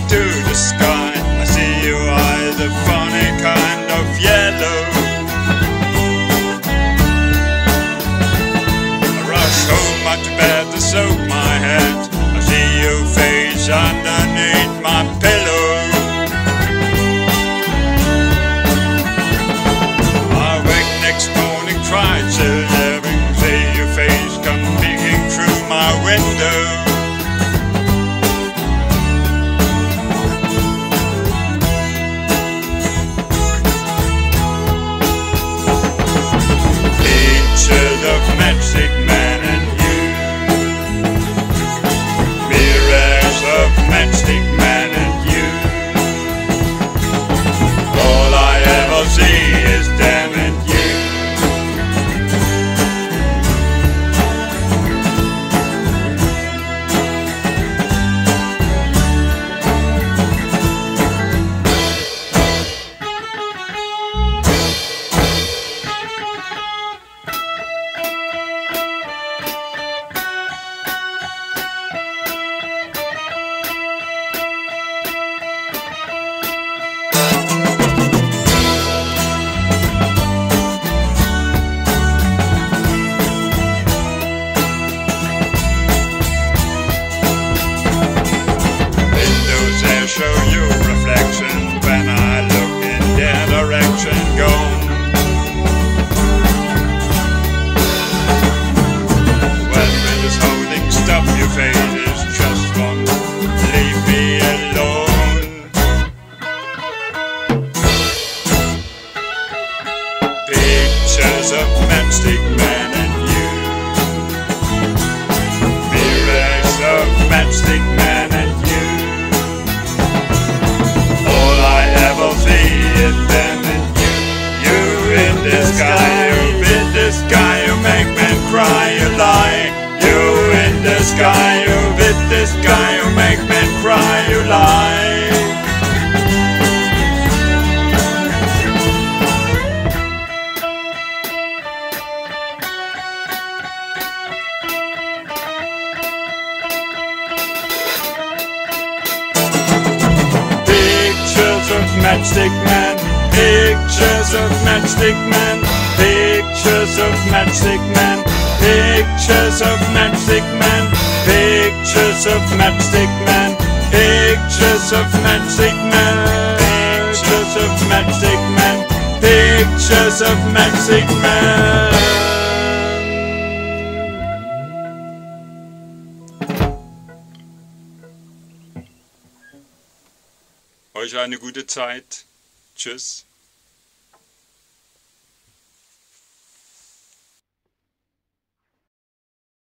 to the sky. I see your eyes, a funny kind of yellow. I rush home out to bed to soak my head. I see your face underneath my pillow. I wake next morning, cry till 11. See your face come peeking through my window. Pictures of Matchstik Men and you. Mirrors of Matchstik Men and you. All I ever see is them and you. Show your reflection when I look in their direction. Gone. When this holding stop, your face is just one. Leave me alone. Pictures of Matchstik Men and you. Mirrors of Matchstik Men and you. Them and you in the sky, you in the sky, you make men cry, you lie. You in the sky, you in the sky, you make men cry, you lie. Pictures of Matchstik Men. Pictures of Matchstik Men. Pictures of Matchstik Men. Pictures of Matchstik Men. Pictures of Matchstik Men. Pictures of Matchstik Men. Pictures of Matchstik Men. Pictures of Matchstik Men. Euch eine gute Zeit. Tschüss.